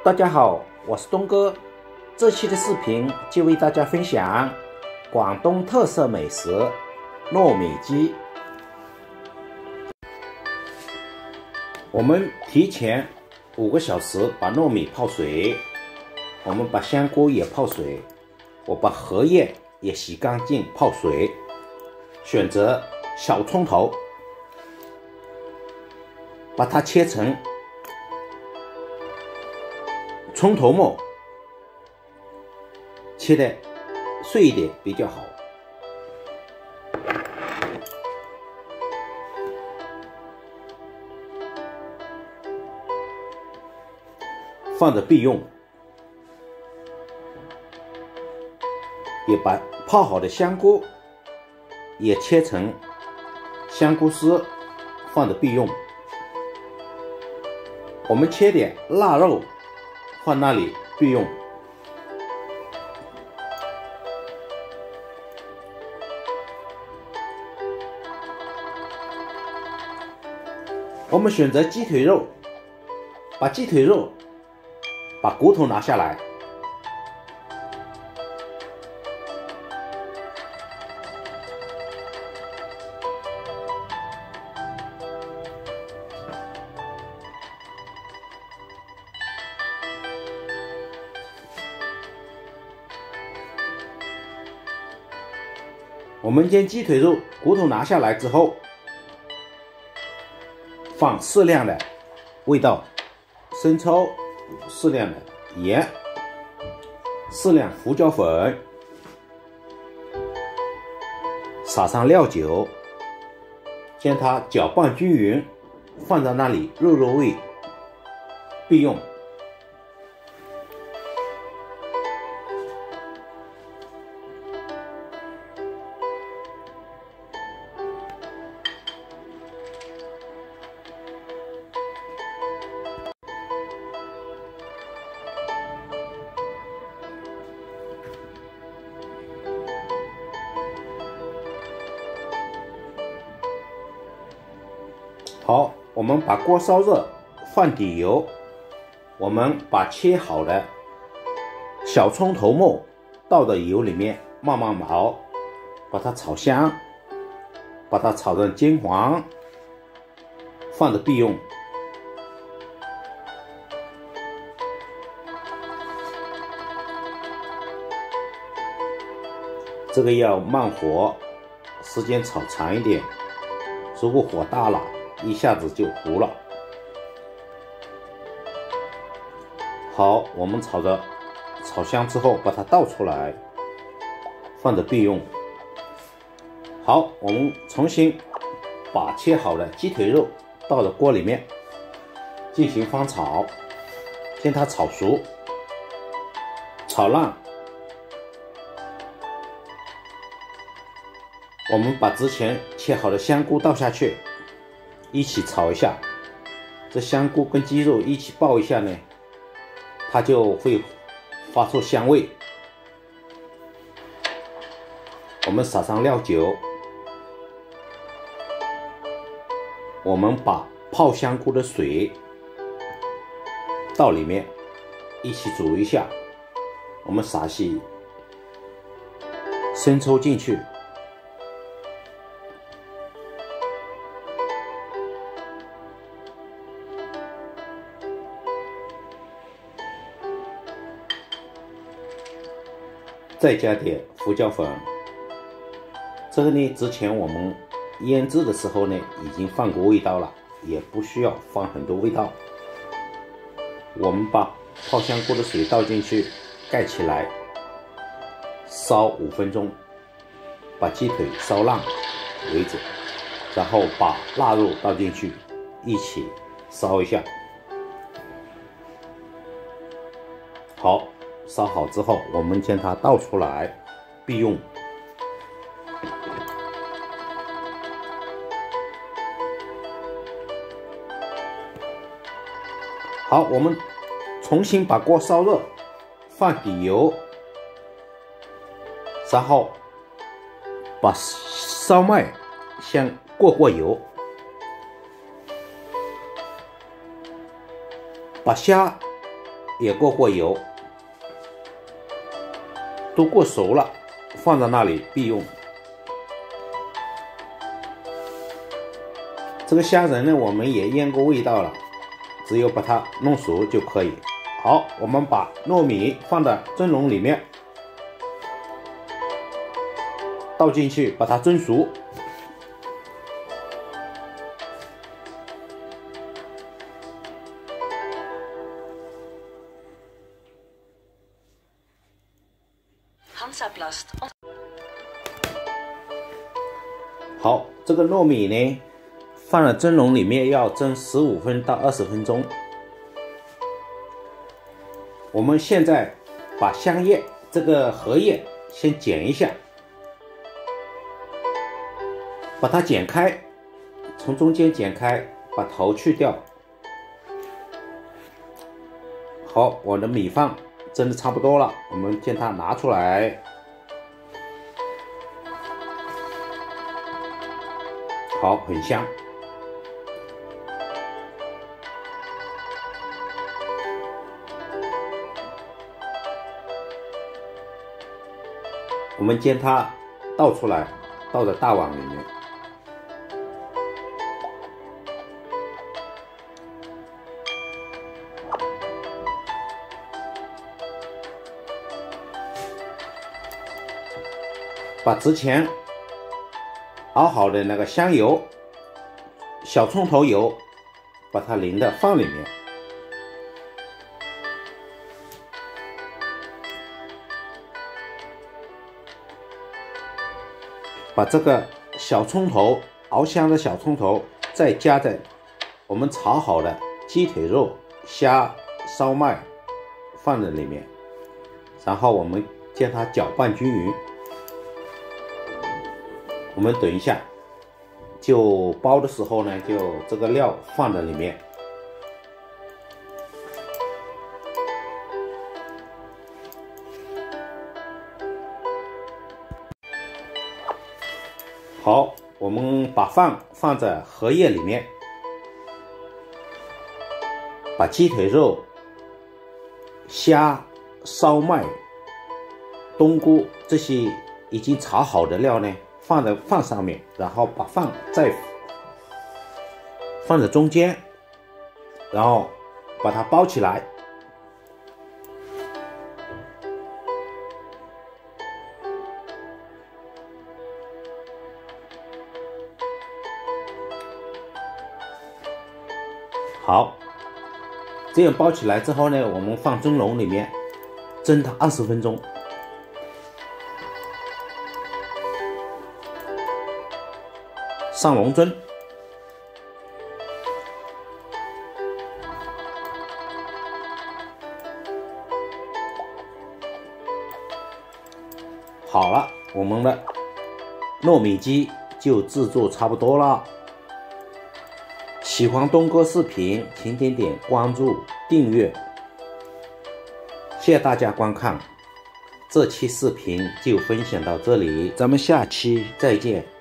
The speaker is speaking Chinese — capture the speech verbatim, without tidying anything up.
大家好，我是东哥。这期的视频就为大家分享广东特色美食糯米鸡。我们提前五个小时把糯米泡水，我们把香菇也泡水，我把荷叶也洗干净泡水。选择小葱头，把它切成葱头末，切的碎一点比较好。放着备用。也把泡好的香菇也切成香菇丝，放着备用。我们切点腊肉放那里备用。我们选择鸡腿肉，把鸡腿肉把骨头拿下来，我们将鸡腿肉骨头拿下来之后，放适量的味道，生抽，适量的盐，适量胡椒粉，撒上料酒，将它搅拌均匀，放在那里入入味，备用。好，我们把锅烧热，放底油，我们把切好的小葱头末倒到油里面慢慢熬，把它炒香，把它炒成金黄，放着备用。这个要慢火，时间炒长一点，如果火大了一下子就糊了。好，我们炒着炒香之后把它倒出来，放着备用。好，我们重新把切好的鸡腿肉倒到锅里面进行翻炒，将它炒熟炒烂。我们把之前切好的香菇倒下去，一起炒一下。这香菇跟鸡肉一起爆一下呢，它就会发出香味。我们撒上料酒，我们把泡香菇的水倒里面一起煮一下。我们撒些生抽进去，再加点胡椒粉。这个呢，之前我们腌制的时候呢，已经放过味道了，也不需要放很多味道。我们把泡香菇的水倒进去，盖起来，烧五分钟，把鸡腿烧烂为止。然后把腊肉倒进去，一起烧一下。好。烧好之后，我们将它倒出来备用。好，我们重新把锅烧热，放底油，然后把烧麦先过过油，把虾也过过油，都过熟了，放在那里备用。这个虾仁呢，我们也腌过味道了，只有把它弄熟就可以。好，我们把糯米放在蒸笼里面，倒进去，把它蒸熟。好，这个糯米呢，放在蒸笼里面要蒸十五分到二十分钟。我们现在把香叶这个荷叶先剪一下，把它剪开，从中间剪开，把头去掉。好，我的米饭蒸的差不多了，我们将它拿出来。好，很香。我们将它倒出来，倒在大碗里面。把之前熬好的那个香油、小葱头油，把它淋到饭里面。把这个小葱头熬香的小葱头再加在我们炒好的鸡腿肉、虾、烧麦放在里面，然后我们将它搅拌均匀。我们等一下就包的时候呢，就这个料放在里面。好，我们把饭放在荷叶里面，把鸡腿肉、虾、烧麦、冬菇这些已经炒好的料呢，放在饭上面，然后把饭再放在中间，然后把它包起来。好，这样包起来之后呢，我们放蒸笼里面蒸它二十分钟。上笼蒸。好了，我们的糯米鸡就制作差不多了。喜欢东哥视频，请点点关注、订阅。谢谢大家观看，这期视频就分享到这里，咱们下期再见。